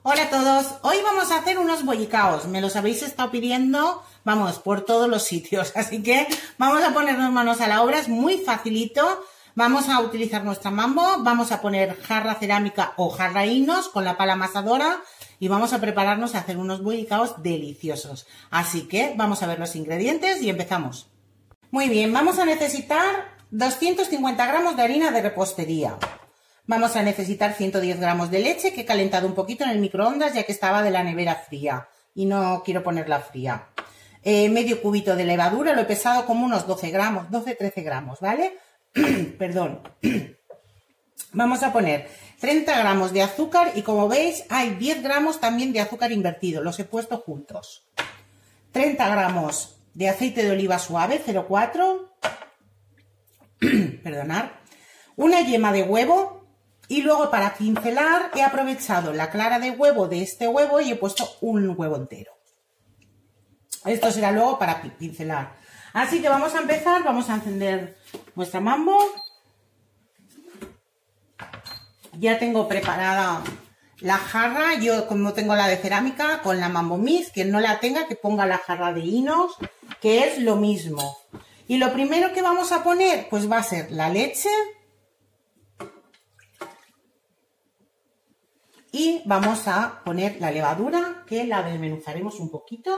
Hola a todos, hoy vamos a hacer unos bollicaos, me los habéis estado pidiendo, vamos, por todos los sitios, así que vamos a ponernos manos a la obra, es muy facilito, vamos a utilizar nuestra mambo, vamos a poner jarra cerámica o jarra inox con la pala amasadora y vamos a prepararnos a hacer unos bollicaos deliciosos, así que vamos a ver los ingredientes y empezamos. Muy bien, vamos a necesitar 250 gramos de harina de repostería. Vamos a necesitar 110 gramos de leche que he calentado un poquito en el microondas ya que estaba de la nevera fría y no quiero ponerla fría. Medio cubito de levadura, lo he pesado como unos 12-13 gramos, ¿vale? Perdón. Vamos a poner 30 gramos de azúcar y como veis hay 10 gramos también de azúcar invertido, los he puesto juntos. 30 gramos de aceite de oliva suave, 0,4. Perdonad. Una yema de huevo. Y luego para pincelar he aprovechado la clara de huevo de este huevo y he puesto un huevo entero. Esto será luego para pincelar. Así que vamos a empezar, vamos a encender nuestra mambo. Ya tengo preparada la jarra, yo como tengo la de cerámica con la Mambo Mix, quien no la tenga que ponga la jarra de inox, que es lo mismo. Y lo primero que vamos a poner pues va a ser la leche. Y vamos a poner la levadura, que la desmenuzaremos un poquito.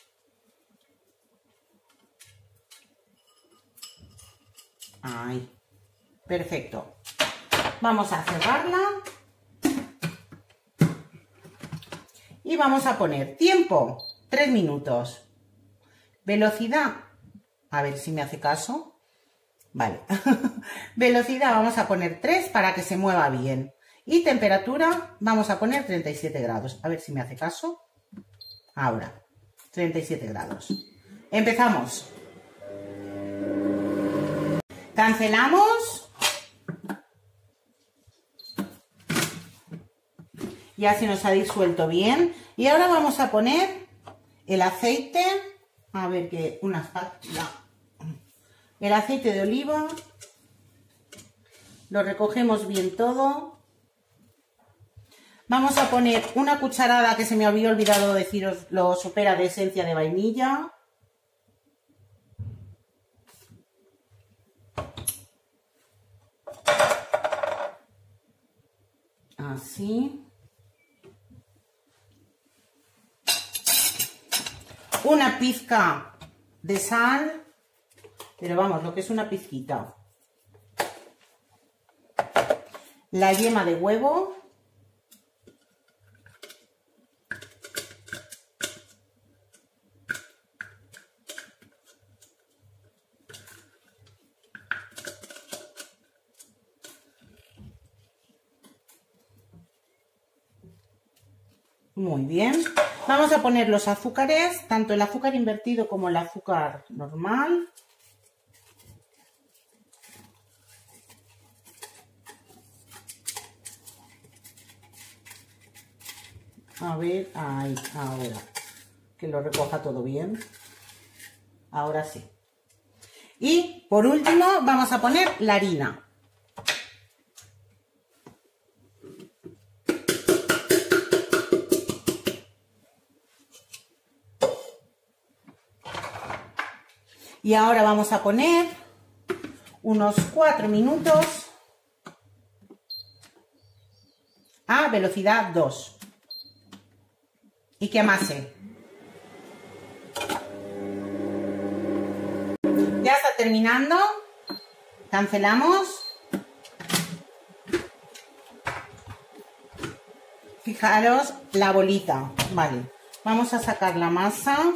Ahí, perfecto. Vamos a cerrarla. Y vamos a poner tiempo, 3 minutos. Velocidad, a ver si me hace caso. Vale. Velocidad vamos a poner 3 para que se mueva bien. Y temperatura vamos a poner 37 grados. A ver si me hace caso. Ahora, 37 grados. Empezamos. Cancelamos. Ya se nos ha disuelto bien. Y ahora vamos a poner el aceite. A ver que una espátula. El aceite de oliva. Lo recogemos bien todo. Vamos a poner una cucharada que se me había olvidado deciros, lo supera, de esencia de vainilla. Así. Una pizca de sal, pero vamos, lo que es una pizquita. La yema de huevo. Muy bien. Vamos a poner los azúcares, tanto el azúcar invertido como el azúcar normal. A ver, ahí, ahora. Que lo recoja todo bien. Ahora sí. Y por último vamos a poner la harina. Y ahora vamos a poner unos 4 minutos a velocidad 2 y que amase. Ya está terminando. Cancelamos. Fijaros la bolita. Vale. Vamos a sacar la masa.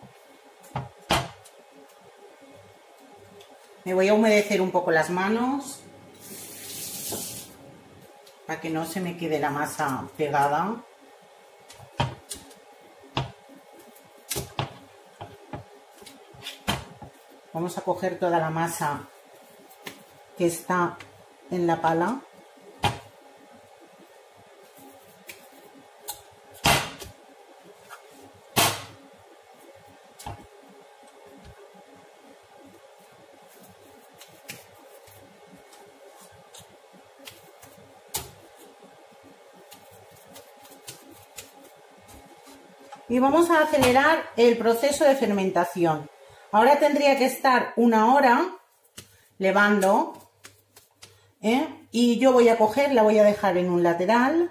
Me voy a humedecer un poco las manos para que no se me quede la masa pegada. Vamos a coger toda la masa que está en la pala. y vamos a acelerar el proceso de fermentación. Ahora tendría que estar 1 hora levando, y yo voy a coger, la voy a dejar en un lateral,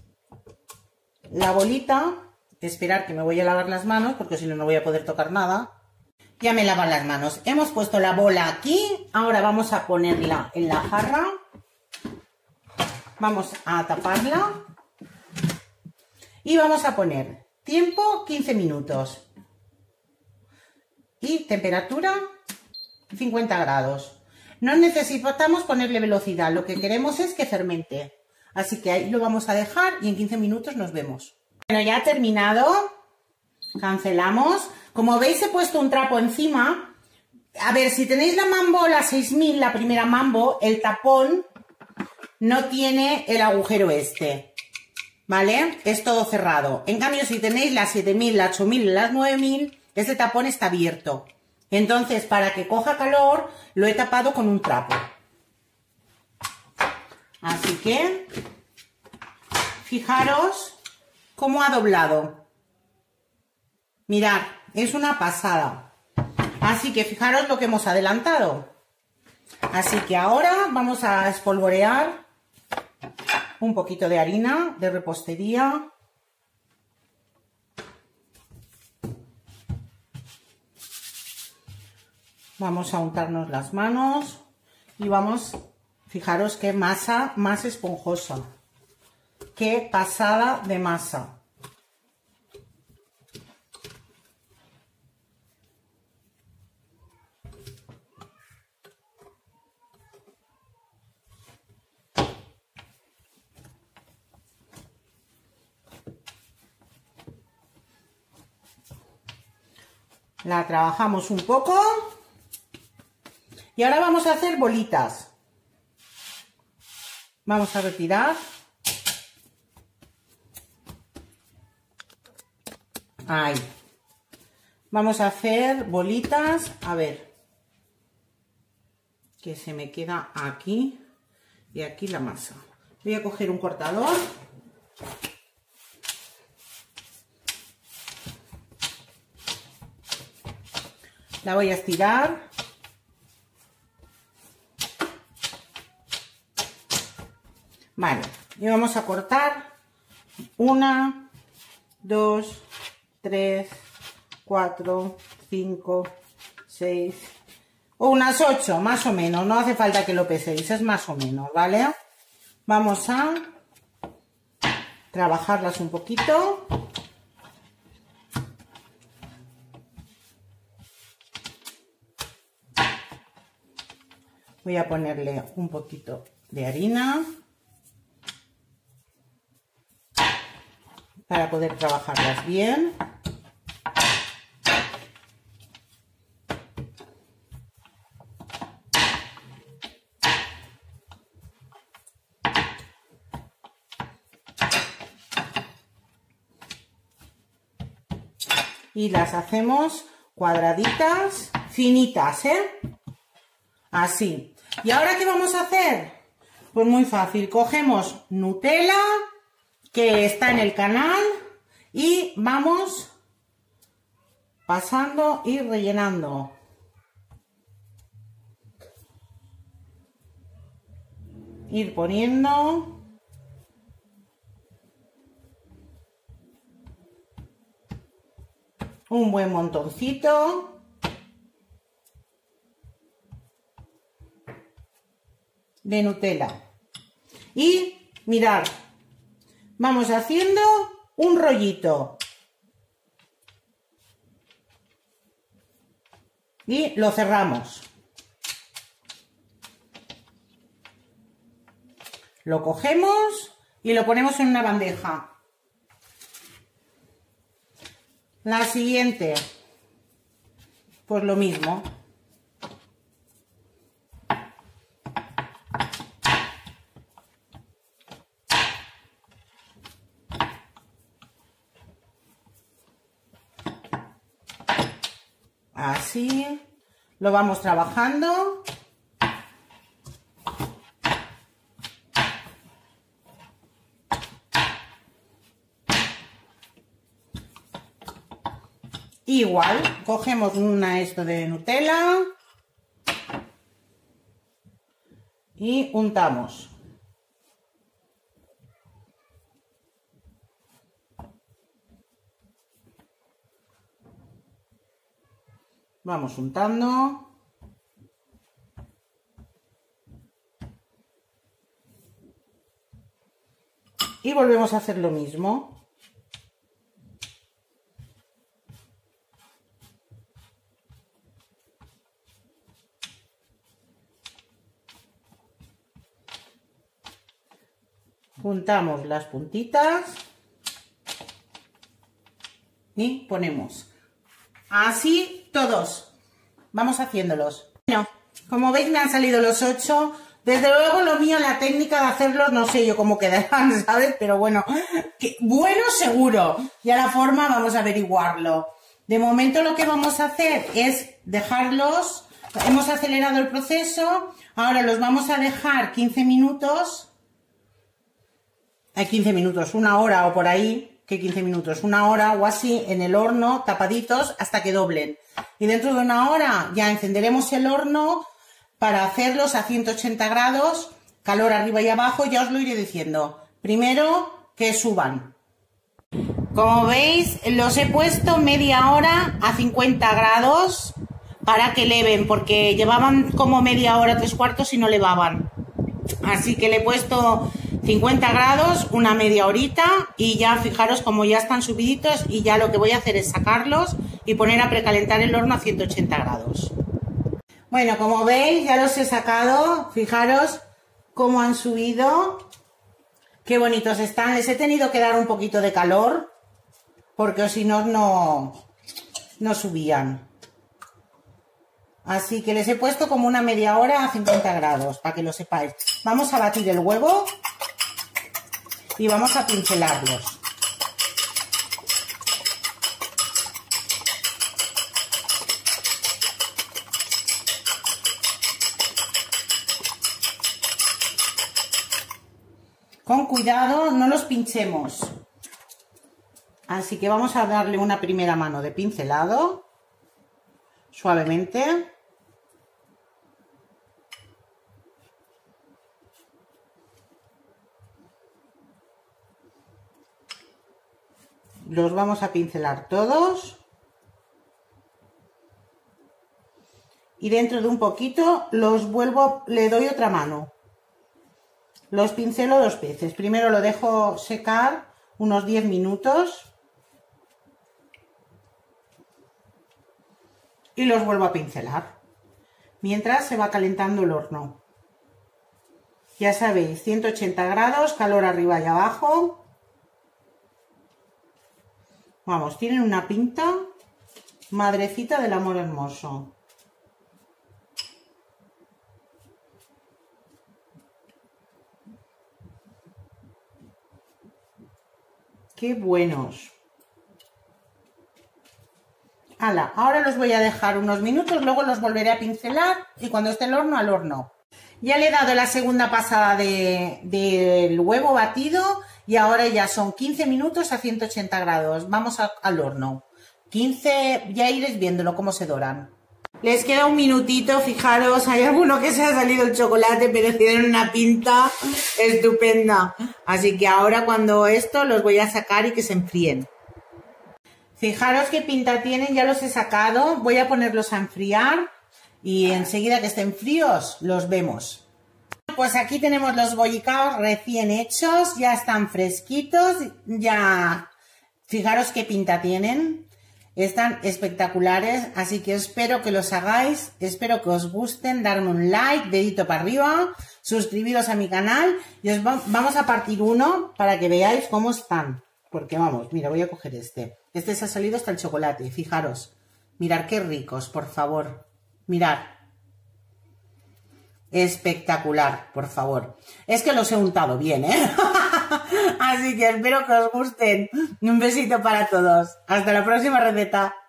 la bolita, esperar que me voy a lavar las manos porque si no, no voy a poder tocar nada. Ya me lavan las manos. Hemos puesto la bola aquí, ahora vamos a ponerla en la jarra, vamos a taparla y vamos a poner tiempo 15 minutos y temperatura 50 grados. No necesitamos ponerle velocidad, lo que queremos es que fermente. Así que ahí lo vamos a dejar y en 15 minutos nos vemos. Bueno, ya ha terminado. Cancelamos. Como veis, he puesto un trapo encima. A ver, si tenéis la Mambo, la 6000, la primera Mambo, el tapón no tiene el agujero este, ¿vale? Es todo cerrado. En cambio, si tenéis la 7000, la 8000, la 9000, este tapón está abierto. Entonces, para que coja calor, lo he tapado con un trapo. Así que, fijaros cómo ha doblado. Mirad, es una pasada. Así que fijaros lo que hemos adelantado. Así que ahora vamos a espolvorear un poquito de harina de repostería. Vamos a untarnos las manos y vamos, fijaros qué masa más esponjosa, qué pasada de masa. La trabajamos un poco. Y ahora vamos a hacer bolitas. Vamos a retirar. Ahí. Vamos a hacer bolitas. A ver. Que se me queda aquí. Y aquí la masa. Voy a coger un cortador. La voy a estirar. Vale, y vamos a cortar 1, 2, 3, 4, 5, 6 o unas 8, más o menos. No hace falta que lo peséis, es más o menos, ¿vale? Vamos a trabajarlas un poquito. Voy a ponerle un poquito de harina para poder trabajarlas bien. Y las hacemos cuadraditas, finitas, Así. ¿Y ahora qué vamos a hacer? Pues muy fácil. Cogemos Nutella, que está en el canal, y vamos pasando y rellenando. Ir poniendo. Un buen montoncito. De Nutella. Y mirad, vamos haciendo un rollito. Y lo cerramos. Lo cogemos y lo ponemos en una bandeja. La siguiente, pues lo mismo. Así lo vamos trabajando. Igual, cogemos una esto de Nutella y untamos. Vamos untando. Y volvemos a hacer lo mismo. Juntamos las puntitas y ponemos así todos. Vamos haciéndolos. Bueno, como veis me han salido los 8. Desde luego lo mío, la técnica de hacerlos, no sé yo cómo quedarán, ¿sabes? Pero bueno, bueno seguro. Ya la forma vamos a averiguarlo. De momento lo que vamos a hacer es dejarlos. Hemos acelerado el proceso. Ahora los vamos a dejar 15 minutos. 15 minutos, una hora o por ahí, que 15 minutos, una hora o así en el horno, tapaditos hasta que doblen. Y dentro de una hora ya encenderemos el horno para hacerlos a 180 grados, calor arriba y abajo, ya os lo iré diciendo. Primero que suban. Como veis, los he puesto media hora a 50 grados para que leven, porque llevaban como media hora, 3/4 y no levaban. Así que le he puesto 50 grados, una media horita y ya fijaros como ya están subiditos y ya lo que voy a hacer es sacarlos y poner a precalentar el horno a 180 grados. Bueno, como veis ya los he sacado, fijaros cómo han subido, qué bonitos están. Les he tenido que dar un poquito de calor porque si no, no subían. Así que les he puesto como una media hora a 50 grados, para que lo sepáis. Vamos a batir el huevo y vamos a pincelarlos. Con cuidado, no los pinchemos. Así que vamos a darle una primera mano de pincelado, suavemente. Los vamos a pincelar todos. Y dentro de un poquito los vuelvo, le doy otra mano. Los pincelo 2 veces. Primero lo dejo secar unos 10 minutos. Y los vuelvo a pincelar. Mientras se va calentando el horno. Ya sabéis, 180 grados, calor arriba y abajo. Vamos, tienen una pinta, madrecita del amor hermoso. ¡Qué buenos! ¡Hala! Ahora los voy a dejar unos minutos, luego los volveré a pincelar y cuando esté el horno, al horno. Ya le he dado la segunda pasada del huevo batido y ahora ya son 15 minutos a 180 grados. Vamos al horno. 15, ya iréis viéndolo cómo se doran. Les queda un minutito, fijaros, hay alguno que se ha salido el chocolate, pero tienen una pinta estupenda. Así que ahora cuando esto los voy a sacar y que se enfríen. Fijaros qué pinta tienen, ya los he sacado. Voy a ponerlos a enfriar y enseguida que estén fríos los vemos. Pues aquí tenemos los bollicaos recién hechos, ya están fresquitos, ya fijaros qué pinta tienen. Están espectaculares, así que espero que los hagáis, espero que os gusten, darme un like, dedito para arriba, suscribiros a mi canal y os vamos a partir uno para que veáis cómo están. Porque vamos, mira, voy a coger este. Este se ha salido hasta el chocolate, fijaros. Mirad qué ricos, por favor. Mirad. Espectacular, por favor. Es que los he untado bien, ¿eh? Así que espero que os gusten. Un besito para todos. Hasta la próxima receta.